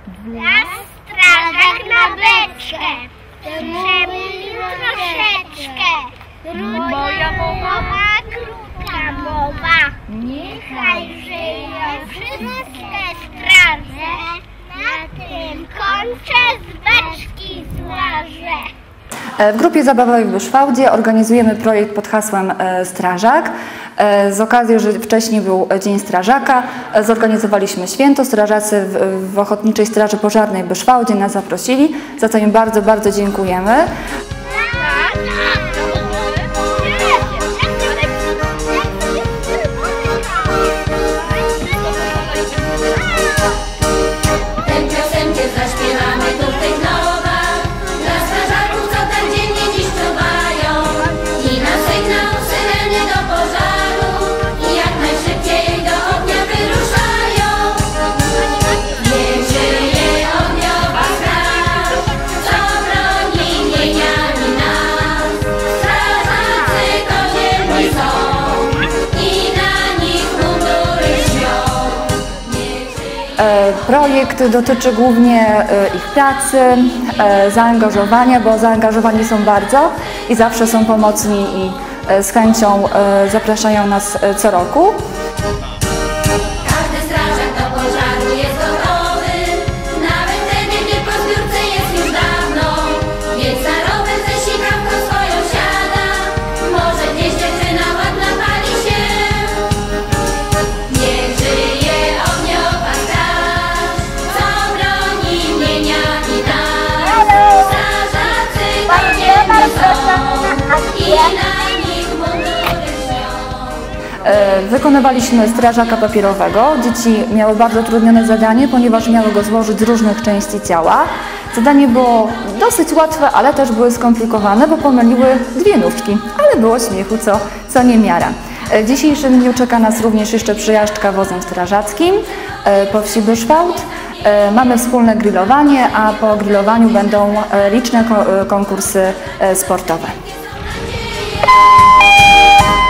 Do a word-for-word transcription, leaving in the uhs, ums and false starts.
Las strażak na beczkę, żeby troszeczkę. Moja mowa, krótka mowa. Niechaj żyją wszystkie straże, na tym kończę z beczki złażę. W grupie zabawowej w Buszwałdzie organizujemy projekt pod hasłem Strażak. Z okazji, że wcześniej był Dzień Strażaka, zorganizowaliśmy święto. Strażacy w, w Ochotniczej Straży Pożarnej w Buszwałdzie nas zaprosili, za co im bardzo, bardzo dziękujemy. Projekt dotyczy głównie ich pracy, zaangażowania, bo zaangażowani są bardzo i zawsze są pomocni i z chęcią zapraszają nas co roku. Każdy strażak do pożaru jest gotowy, nawet wtedy, gdy po zbiórce jest już dawno. Więc na rower ze sikawką swoją siada, może gdzieś dziewczyna ładna pali się. Niech żyje ogniowa straż, co broni mienia i nas. Strażacy codziennie są i na nich mundury śnią. Wykonywaliśmy strażaka papierowego. Dzieci miały bardzo trudne zadanie, ponieważ miały go złożyć z różnych części ciała. Zadanie było dosyć łatwe, ale też były skomplikowane, bo pomyliły dwie nóżki, ale było śmiechu co, co niemiara. W dzisiejszym dniu czeka nas również jeszcze przejażdżka wozem strażackim po wsi Buszwałd. Mamy wspólne grillowanie, a po grillowaniu będą liczne konkursy sportowe.